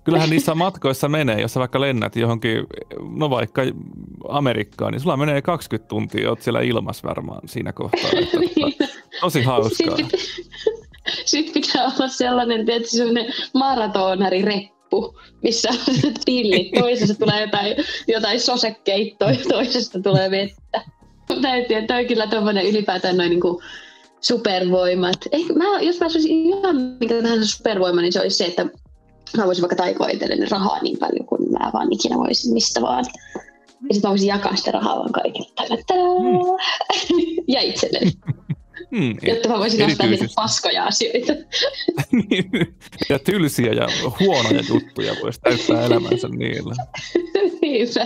kyllähän niissä matkoissa menee, jos sä vaikka lennät johonkin, no vaikka Amerikkaan, niin sulla menee kaksikymmentä tuntia, oot siellä ilmassa varmaan siinä kohtaa. Että, niin. Tosi hauskaa. Sitten sit pitää olla sellainen, tietysti sellainen maratonari-reppu, missä on pillit. Toisesta tulee jotain, jotain sosekeittoa, toisesta tulee vettä. Täytyy, että toi kyllä tommoinen ylipäätään noin niinku supervoimat. Ehkä mä, jos mä olisin ihan mikä tahansa supervoima, niin se olisi se, että mä voisin vaikka taikoa itselleni rahaa niin paljon, kuin mä vaan ikinä voisin mistä vaan. Ja sitten mä voisin jakaa sitä rahaa vaan kaikille. Mm. Ja itselleni. Mm, jotta mä voisin ostaa niitä paskoja asioita. Ja tylsiä ja huonoja juttuja voisi täyttää elämänsä niillä. Niinpä.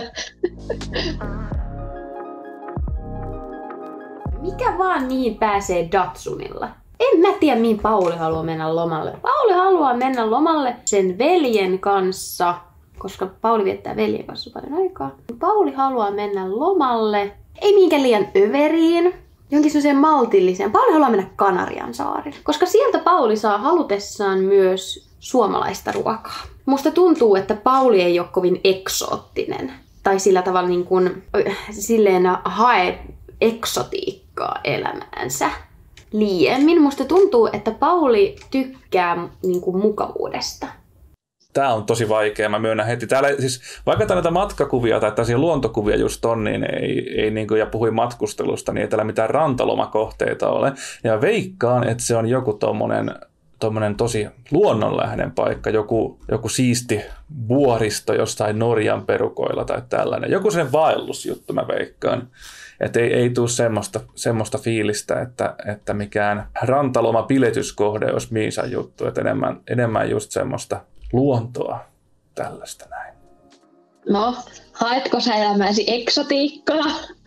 Mikä vaan niin pääsee Datsunilla? En mä tiedä, mihin Pauli haluaa mennä lomalle. Pauli haluaa mennä lomalle sen veljen kanssa, koska Pauli viettää veljen kanssa paljon aikaa. Pauli haluaa mennä lomalle, ei mihinkään liian överiin, jonkin sellaiseen maltilliseen. Pauli haluaa mennä Kanarian saarille, koska sieltä Pauli saa halutessaan myös suomalaista ruokaa. Musta tuntuu, että Pauli ei ole kovin eksoottinen. Tai sillä tavalla niin kuin, silleen hae eksotiikkaa elämäänsä liiemmin. Musta tuntuu, että Pauli tykkää niin kuin mukavuudesta. Tämä on tosi vaikea, mä myönnän heti. Täällä, siis, vaikka täällä näitä matkakuvia tai tällaisia luontokuvia just on, niin ei, ei niin kuin, ja puhuin matkustelusta, niin ei täällä mitään rantalomakohteita ole. Ja veikkaan, että se on joku tommonen, tommonen tosi luonnonläheinen paikka, joku, joku siisti vuoristo jossain Norjan perukoilla tai tällainen. Joku sen vaellusjuttu mä veikkaan. Että ei, ei tule semmoista, semmoista fiilistä, että, että mikään rantaloma-piletyskohde olisi Miisan juttu. Että enemmän, enemmän just semmoista luontoa, tällaista näin. No, haetko sä elämääsi eksotiikkaa?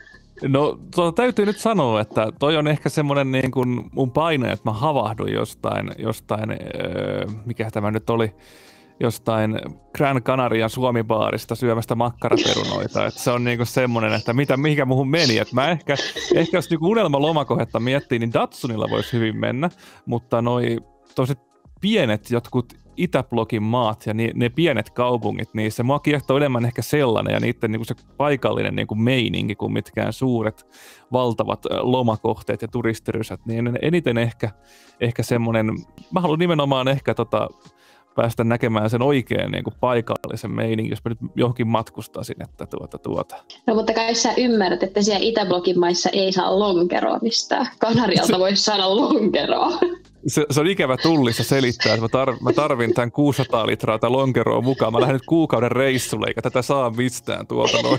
No, tuota, täytyy nyt sanoa, että toi on ehkä semmoinen niin kuin mun paine, että mä havahdun jostain, jostain öö, mikä tämä nyt oli, jostain Gran Canarian Suomi-baarista syömästä makkaraperunoita. Että se on niinku semmoinen, että mitä, mihinkä muuhun meni. Et mä ehkä, ehkä jos niinku unelmalomakohdetta miettii, niin Datsunilla voisi hyvin mennä, mutta noi toiset pienet jotkut Itäblogin maat ja ni, ne pienet kaupungit, niin se mua kiehtoo enemmän ehkä sellainen ja niiden niinku se paikallinen niinku meininki kuin mitkään suuret valtavat lomakohteet ja turistirysät, niin eniten ehkä, ehkä semmoinen, mä haluan nimenomaan ehkä tota, päästä näkemään sen oikein niin kuin paikallisen meiningin, jos mä nyt johonkin matkustaisin, että tuota tuota. No mutta kai sä ymmärrät, että siellä Itäblogin maissa ei saa lonkeroa mistään. Kanarialta voisi saada lonkeroa. Se, se on ikävä tullissa selittää, että mä, tar, mä tarvin tämän kuusisataa litraa tai lonkeroa mukaan. Mä lähden nyt kuukauden reissulle, eikä tätä saa mistään tuolta noin.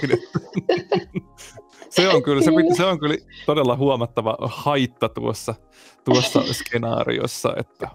Se on kyllä, se, se on kyllä todella huomattava haitta tuossa, tuossa skenaariossa. Että.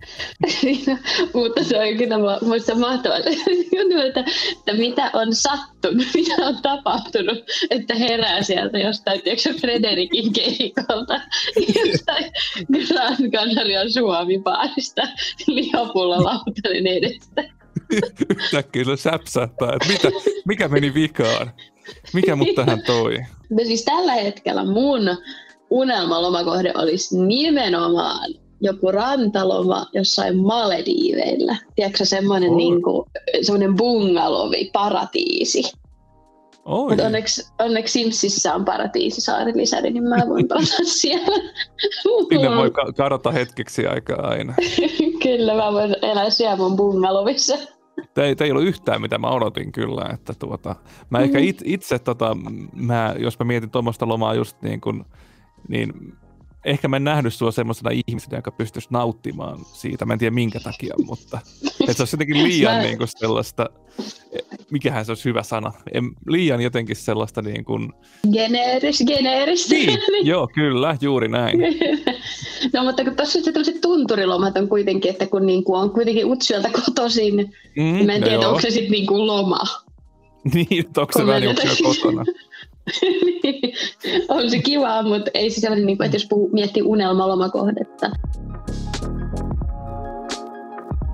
Mutta se on kyllä minusta mahtavaa, että, että mitä on sattunut, mitä on tapahtunut, että herää sieltä jostain, tiedätkö Frederikin keikolta, jostain Gran Canarian Suomi-baarista lihapullolautanen edestä. Yhtäkkiä se säpsähtää, että mitä, mikä meni vikaan? Mikä mut tähän toi? No siis tällä hetkellä mun unelmalomakohde olisi nimenomaan joku rantaloma jossain Malediiveillä. Tiedätkö semmoinen oh. niinku, semmoinen bungalovi, paratiisi. Mutta onneksi, onneksi Simsissä on paratiisisaarilisäri, niin mä voin palata siellä. Sinne voi ka- kadota hetkeksi aikaa aina. Kyllä, mä voin elää siellä mun bungalovissa. Tämä ei, ei ollut yhtään, mitä mä odotin kyllä. Että tuota, mä ehkä it, itse, tota, mä, jos mä mietin tuommoista lomaa just niin kuin, niin ehkä mä en nähnyt sua semmoisena ihmisenä, joka pystyisi nauttimaan siitä. Mä en tiedä minkä takia, mutta että se olisi jotenkin liian mä... niin kuin sellaista, mikähän se olisi hyvä sana, en, liian jotenkin sellaista niin kuin... Geneeris, geneeristä. Niin, joo, kyllä, juuri näin. No mutta kun tuossa tämmöiset tunturilomat on kuitenkin, että kun niinku on kuitenkin Utsjoelta kotoisin, mm, niin mä en tiedä, onko se sitten niinku loma. Niin, onko se vähän Utsjoelta kotona. Niin, on se kivaa, mutta ei se sellainen, niin kuin, että jos puhuu, miettii unelmalomakohdetta.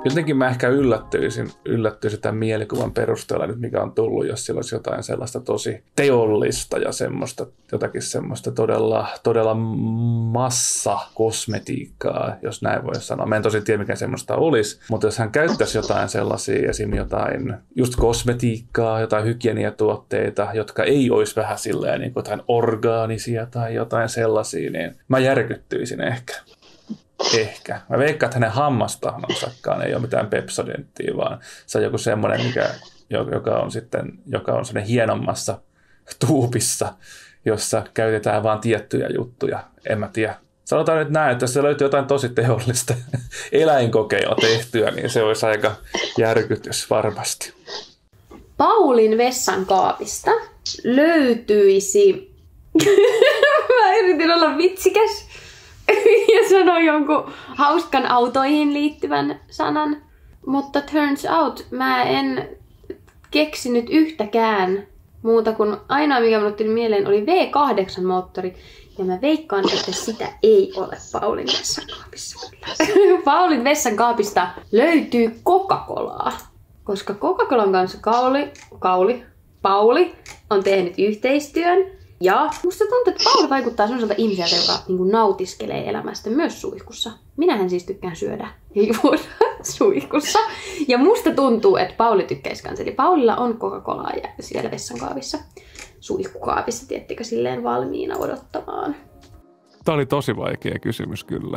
Jotenkin mä ehkä yllättyisin, yllättyisin tämän mielikuvan perusteella nyt, mikä on tullut, jos sillä olisi jotain sellaista tosi teollista ja semmoista, jotakin semmoista todella, todella massakosmetiikkaa, jos näin voi sanoa. Mä en tosi tiedä, mikä semmoista olisi, mutta jos hän käyttäisi jotain sellaisia, esim. Jotain just kosmetiikkaa, jotain hygieniatuotteita, jotka ei olisi vähän silleen niin kuin jotain orgaanisia tai jotain sellaisia, niin mä järkyttyisin ehkä. Ehkä. Mä veikkaan, että hänen hammastahnonsakaan ei ole mitään Pepsodenttia, vaan se on joku semmoinen, mikä, joka on sitten joka on semmoinen hienommassa tuupissa, jossa käytetään vain tiettyjä juttuja. En mä tiedä. Sanotaan nyt näin, että jos se löytyy jotain tosi teollista eläinkokeilla tehtyä, niin se olisi aika järkytys varmasti. Paulin vessankaapista löytyisi... Mä yritin olla vitsikäs ja sanoin jonkun hauskan autoihin liittyvän sanan. Mutta turns out mä en keksinyt yhtäkään muuta kuin ainoa, mikä minulle tuli mieleen, oli V kahdeksan moottori. Ja mä veikkaan, että sitä ei ole Paulin vessankaapissa. Paulin vessankaapista löytyy Coca-Colaa. Koska Coca-Colan kanssa Kauli, Kauli, Pauli on tehnyt yhteistyön. Ja musta tuntuu, että Pauli vaikuttaa sellaiselta ihmiseltä, joka niin kuin nautiskelee elämästä myös suihkussa. Minähän siis tykkään syödä ja juoda suihkussa. Ja musta tuntuu, että Pauli tykkäisi kanssa. Eli Paulilla on Coca-Colaa ja siellä vessankaapissa, suihkukaapissa, tiettikö, silleen valmiina odottamaan. Tämä oli tosi vaikea kysymys kyllä.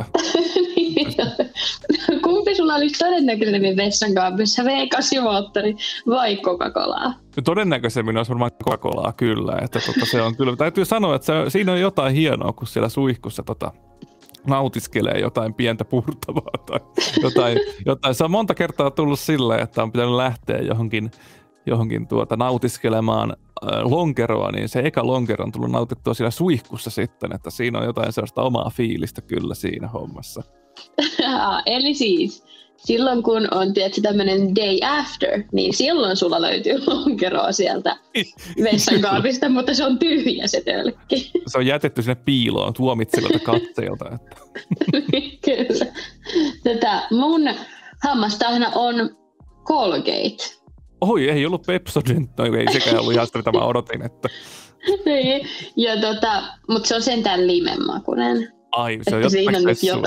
Kumpi sulla olisi todennäköisemmin vessankaapissa, V kahdeksan moottori vai Coca-Colaa? Todennäköisemmin olisi varmaan Coca-Colaa kyllä. Että tota, se on kyllä. Täytyy sanoa, että se, siinä on jotain hienoa, kun siellä suihkussa tota, nautiskelee jotain pientä purtavaa tai jotain, jotain. Se on monta kertaa tullut silleen, että on pitänyt lähteä johonkin, johonkin tuota, nautiskelemaan äh, lonkeroa, niin se eka lonkero on tullut nautittua siellä suihkussa sitten, että siinä on jotain sellaista omaa fiilistä kyllä siinä hommassa. Eli siis silloin kun on tietysti tämmöinen day after, niin silloin sulla löytyy lonkeroa sieltä vessankaapista, mutta se on tyhjä se tölkki. Se on jätetty sinne piiloon tuomitsevilta katseilta. Että. Kyllä. Tätä mun hammastahna on Colgate. Oi, ei ollut Pepsodent, no ei sekään ollut ihan sitä, mitä mä odotin. Että. Niin, ja tota, mutta se on sentään limenmakuinen. Ai, se on että siinä on nyt jotain.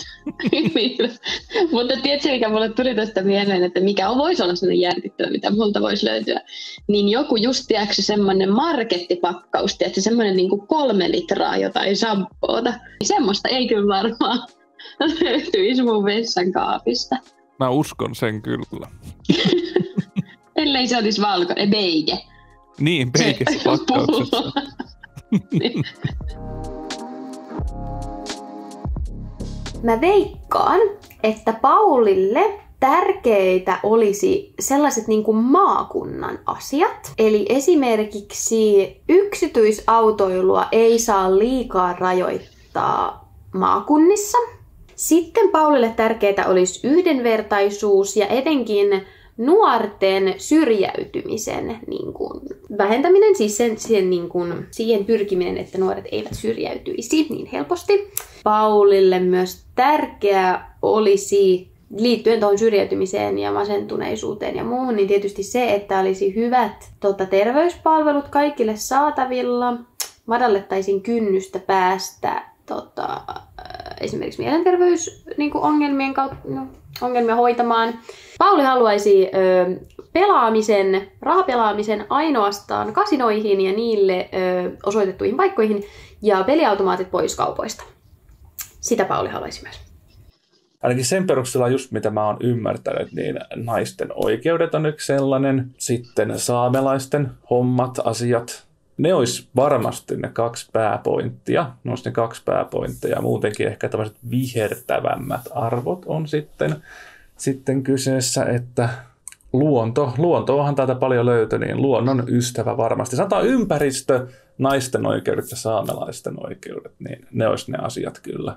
Mutta tiedätkö, mikä mulle tuli tästä mieleen, että mikä on, voisi olla sellainen järkyttävä, mitä multa voisi löytyä. Niin joku just, tiedätkö, semmoinen markettipakkaus, tiedätkö, semmoinen niin kuin kolme litraa jotain shampoota. Semmoista ei kyllä varmaan löytyisi mun vessankaapista. Mä uskon sen kyllä. Ellei se olisi valkoinen, beige. Niin, beigessä pakkauksessa. Niin. Mä veikkaan, että Paulille tärkeitä olisi sellaiset niin kuin maakunnan asiat. Eli esimerkiksi yksityisautoilua ei saa liikaa rajoittaa maakunnissa. Sitten Paulille tärkeitä olisi yhdenvertaisuus ja etenkin nuorten syrjäytymisen niin kuin vähentäminen, siis sen, sen, niin kuin, siihen pyrkiminen, että nuoret eivät syrjäytyisi niin helposti. Paulille myös tärkeää olisi, liittyen tuohon syrjäytymiseen ja masentuneisuuteen ja muuhun, niin tietysti se, että olisi hyvät tota, terveyspalvelut kaikille saatavilla, madallettaisiin kynnystä päästä tota, esimerkiksi mielenterveysongelmien kautta, no, ongelmia hoitamaan. Pauli haluaisi ö, pelaamisen, rahapelaamisen ainoastaan kasinoihin ja niille ö, osoitettuihin paikkoihin ja peliautomaatit pois kaupoista. Sitä Pauli haluaisi myös. Ainakin sen perusteella just mitä mä oon ymmärtänyt, niin naisten oikeudet on yksi sellainen. Sitten saamelaisten hommat, asiat. Ne olisi varmasti ne kaksi pääpointtia. Ne olisi ne kaksi pääpointtia. Muutenkin ehkä tällaiset vihertävämmät arvot on sitten, sitten kyseessä, että luonto. Luontoahan täältä paljon löytyy, niin luonnon ystävä varmasti. Sanotaan ympäristö, naisten oikeudet ja saamelaisten oikeudet, niin ne olisi ne asiat kyllä.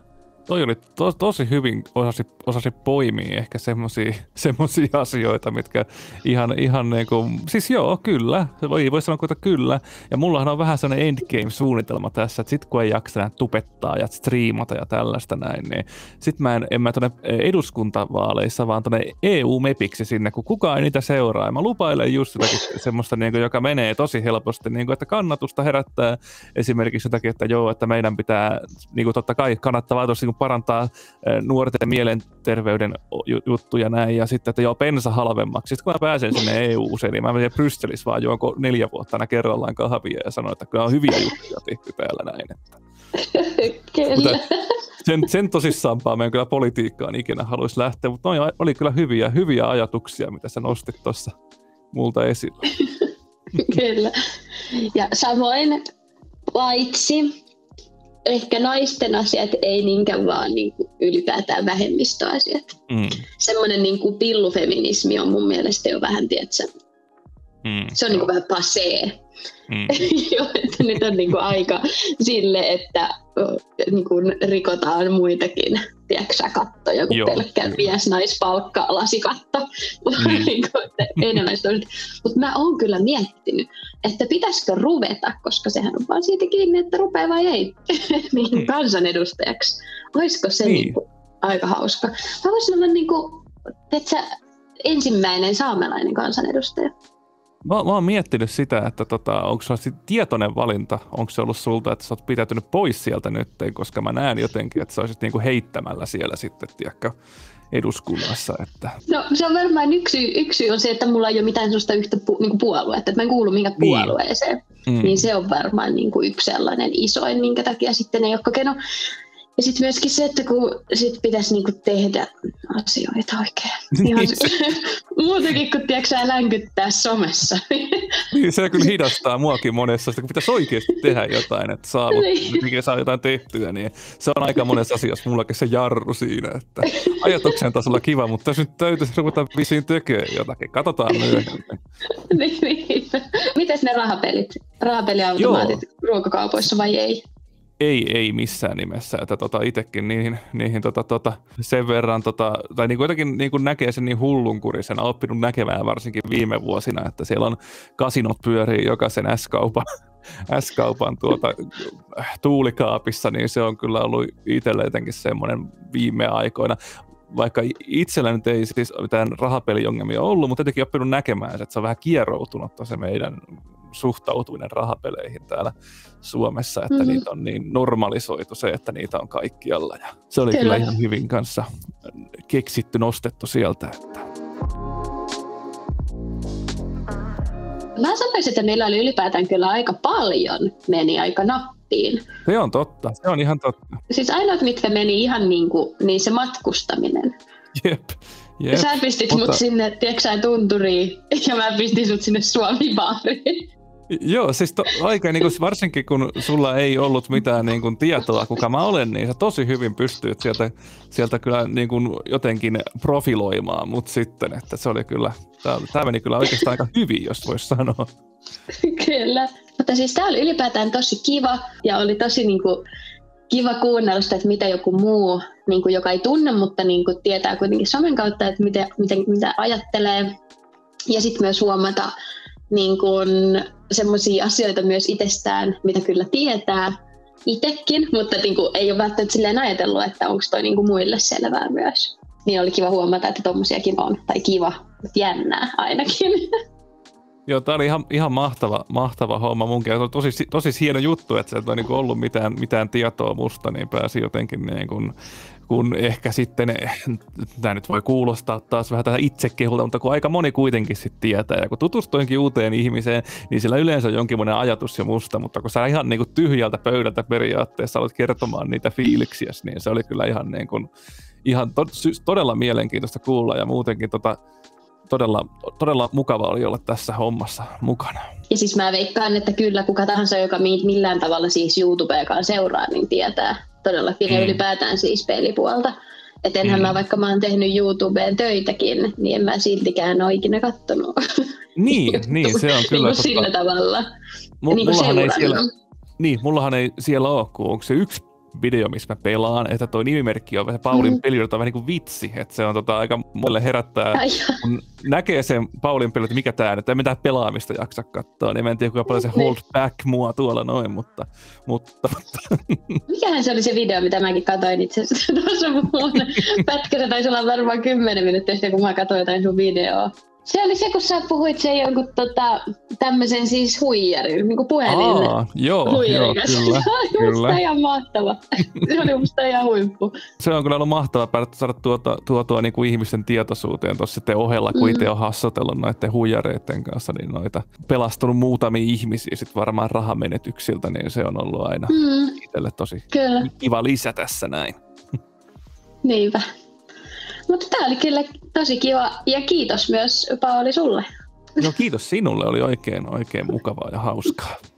toi oli to, tosi hyvin osasi, osasi poimia ehkä semmosia, semmosia asioita, mitkä ihan, ihan niinku, siis joo, kyllä, voi, voi sanoa, että kyllä. Ja mullahan on vähän sellainen endgame-suunnitelma tässä, että sit kun ei jaksa enää tubettaa ja striimata ja tällaista näin, niin sit mä en, en mä tonne eduskuntavaaleissa, vaan tonne E U-mepiksi sinne, kun kukaan ei niitä seuraa. Ja mä lupailen just jotakin semmoista, niinku, joka menee tosi helposti, niinku, että kannatusta herättää esimerkiksi jotakin, että joo, että meidän pitää, niinku, totta kai kannattaa tosi niinku, parantaa nuorten mielenterveyden juttuja näin, ja sitten, että joo, bensa halvemmaksi. Sitten kun mä pääsen sinne E U-seen, niin mä menen Brysselissä vaan juonko neljä vuotta aina kerrallaan kahvia ja sanon, että kyllä on hyviä juttuja tehty täällä näin. Että. Kyllä. Sen, sen tosissaanpaa meidän kyllä politiikkaan ikinä haluaisi lähteä, mutta noi oli kyllä hyviä, hyviä ajatuksia, mitä sä nostit tuossa multa esille. Kyllä. Ja samoin paitsi ehkä naisten asiat ei niinkään vaan niin kuin ylipäätään vähemmistöasiat. Mm. Semmoinen niin kuin pillufeminismi on mun mielestä jo vähän, tietsä, mm. se on niin kuin vähän pasee. Mm. Jo, että nyt on niin kuin aika sille, että niin kuin rikotaan muitakin, tiedätkö kattoja kuin pelkkä mies-naispalkka lasikatto. Mm. niin Mutta mä oon kyllä miettinyt, että pitäisikö ruveta, koska sehän on vaan siitä kiinni, että rupeaa vai ei, niin mm. kansanedustajaksi. Olisiko se niin. Niin kuin aika hauska? Mä voisin olla niin kuin, tiedätkö, ensimmäinen saamelainen kansanedustaja. Mä, mä oon miettinyt sitä, että tota, onko se tietoinen valinta, onko se ollut sulta, että sä oot pitäytynyt pois sieltä nyt, koska mä näen jotenkin, että sä olisit niinku heittämällä siellä sitten, tiedätkö, eduskunnassa. Että. No se on varmaan yksi, yksi on se, että mulla ei ole mitään sellaista yhtä pu, niinku puoluetta, että mä en kuulu minkään niin. puolueeseen. Mm. Niin se on varmaan niinku yksi sellainen isoin, minkä takia sitten ei ole kokenut. Ja sitten myöskin se, että kun sit pitäisi niinku tehdä asioita oikein. Ihan muutenkin, kun tiedätkö länkyttää somessa. Niin, se kyllä hidastaa muakin monessa, kun pitäisi oikeasti tehdä jotain, että saa, niin. saa jotain tehtyä. Niin se on aika monessa asiassa mullakin se jarru siinä, että ajatuksen tasolla kiva, mutta tässä nyt täytyisi ruveta visiin tekemään jotakin. Katsotaan myöhemmin. Niin, niin. Mites ne rahapelit? Rahapeliautomaatit ruokakaupoissa vai ei? Ei, ei missään nimessä, että tota itsekin niihin, niihin tota, tota, sen verran, tota, tai niin jotenkin niin näkee sen niin hullunkurisena, olen oppinut näkemään varsinkin viime vuosina, että siellä on kasinot pyörii jokaisen S-kaupan, S-kaupan tuota, tuulikaapissa, niin se on kyllä ollut itselle jotenkin semmoinen viime aikoina. Vaikka itsellä nyt ei siis mitään rahapeliongelmia ollut, mutta jotenkin oppinut näkemään, että se on vähän kieroutunut se meidän suhtautuminen rahapeleihin täällä Suomessa, että mm-hmm. niitä on niin normalisoitu se, että niitä on kaikkialla. Ja se oli kyllä, kyllä ihan hyvin kanssa keksitty, nostettu sieltä. Että. Mä sanoisin, että meillä oli ylipäätään kyllä aika paljon meni aika nappiin. Se on totta, se on ihan totta. Siis ainoat, mitkä meni ihan niin kuin, niin se matkustaminen. Jep. Jep. Sä pistit mutta... mut sinne, tiedätkö tunturiin, ja mä pistin sut sinne Suomi-baariin. Joo, siis to, aika niin kuin, varsinkin kun sulla ei ollut mitään niin kuin, tietoa, kuka mä olen, niin sä tosi hyvin pystyt sieltä, sieltä kyllä niin kuin, jotenkin profiloimaan mut sitten, että se oli kyllä, tää meni kyllä oikeastaan aika hyvin, jos vois sanoa. Kyllä, mutta siis tää oli ylipäätään tosi kiva, ja oli tosi niin kuin, kiva kuunnella sitä, että mitä joku muu, niin kuin, joka ei tunne, mutta niin kuin, tietää kuitenkin somen kautta, että mitä, mitä, mitä ajattelee. Ja sitten myös huomata niin kuin, semmoisia asioita myös itsestään, mitä kyllä tietää itsekin, mutta niin kuin, ei ole välttämättä silleen ajatellut, että onko toi niin kuin, muille selvää myös. Niin oli kiva huomata, että tommosiakin on, tai kiva, mutta jännää ainakin. Joo, tää oli ihan, ihan mahtava, mahtava homma munkin. Se on tosi, tosi hieno juttu, että sieltä ei niin ollut mitään, mitään tietoa musta, niin pääsi jotenkin niin kuin, kun ehkä sitten, tämä nyt voi kuulostaa taas vähän tähän itsekehulta, mutta kun aika moni kuitenkin sitten tietää, ja kun tutustuinkin uuteen ihmiseen, niin sillä yleensä on jonkinlainen ajatus jo musta, mutta kun sä ihan niin kuin tyhjältä pöydältä periaatteessa aloit kertomaan niitä fiiliksiä, niin se oli kyllä ihan, niin kuin, ihan to, todella mielenkiintoista kuulla, ja muutenkin tota, Todella, todella mukava oli olla tässä hommassa mukana. Ja siis mä veikkaan, että kyllä kuka tahansa, joka millään tavalla siis YouTubeakaan seuraa, niin tietää todellakin mm. ylipäätään siis pelipuolta. Että enhän mm. mä, vaikka mä oon tehnyt YouTubeen töitäkin, niin en mä siltikään ole ikinä kattonut. Niin, niin se on kyllä. Niin sillä tavalla. M- niin mullahan ei siellä, niin, mullahan ei siellä ole, kun onko se yksi video, missä mä pelaan, että toi nimimerkki on vähän Paulin mm. peli, on vähän niin kuin vitsi, että se on tota, aika mulle herättää, Ai kun näkee sen Paulin peli, että mikä tää nyt, en mitään pelaamista jaksa katsoa, niin mä en tiedä kuinka paljon se hold back mua tuolla noin, mutta... mutta Mikähän se oli se video, mitä mäkin katsoin itse asiassa tuossa mun pätkässä, taisi olla varmaan kymmenen minuuttia, kun mä katsoin jotain sun videoa. Se oli se, kun sä puhuit sen jonkun tota, tämmöisen siis huijarin, niin kuin puhelin. Aa, joo, joo, kyllä. Se oli musta kyllä. ihan mahtava. Se oli musta ihan huippu. Se on kyllä ollut mahtavaa päästä saada tuota, tuotua niin kuin ihmisten tietoisuuteen tuossa sitten ohella, kun mm. itse on hassotellut noiden huijareiden kanssa, niin noita pelastunut muutamia ihmisiä sit varmaan rahamenetyksiltä, niin se on ollut aina mm. itselle tosi kyllä. kiva lisä tässä näin. Niinpä. Mutta tää oli kyllä tosi kiva ja kiitos myös Pauli sulle. No kiitos sinulle, oli oikein oikein mukavaa ja hauskaa.